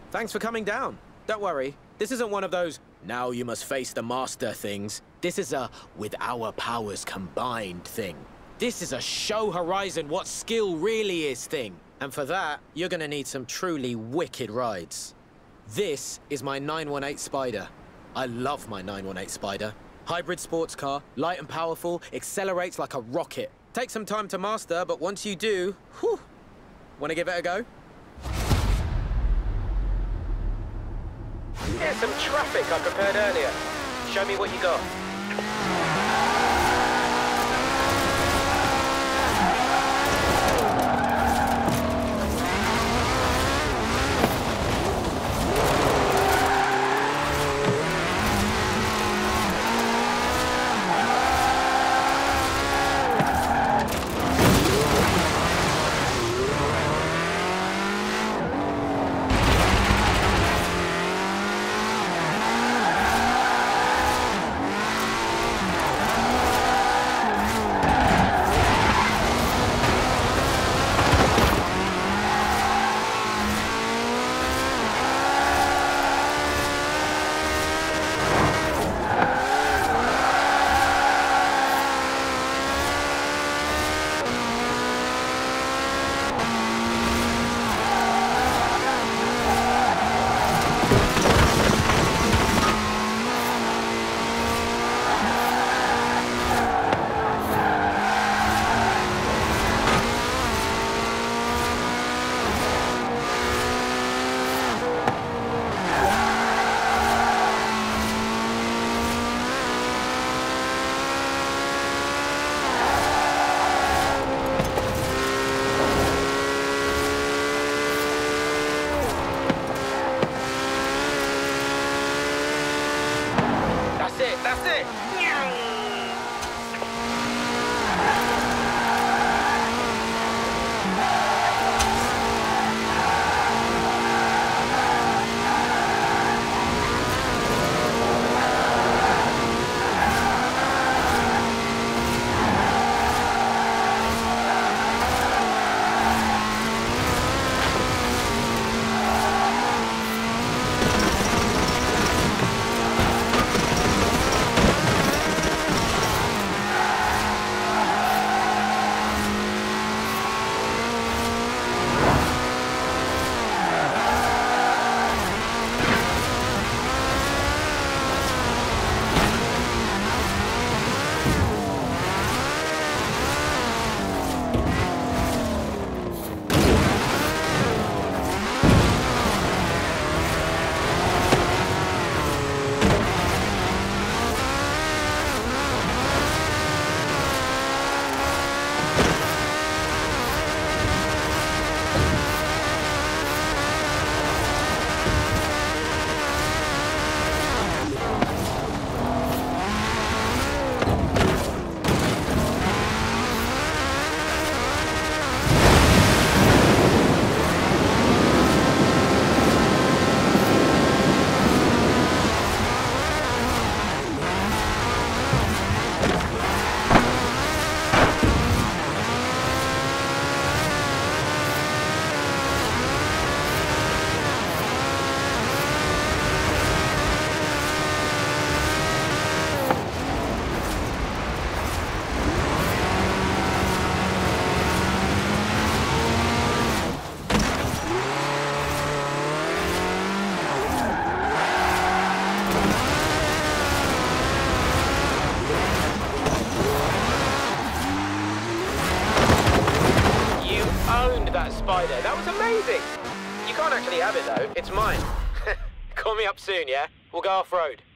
Thanks for coming down. Don't worry, this isn't one of those, now you must face the master things. This is a, with our powers combined thing. This is a show Horizon what skill really is thing. And for that, you're gonna need some truly wicked rides. This is my 918 Spider. I love my 918 Spider. Hybrid sports car, light and powerful, accelerates like a rocket. Takes some time to master, but once you do, whew. Wanna give it a go? Here's some traffic I prepared earlier. Show me what you got. That's it! That Spider. That was amazing. You can't actually have it though. It's mine. Call me up soon, yeah? We'll go off-road.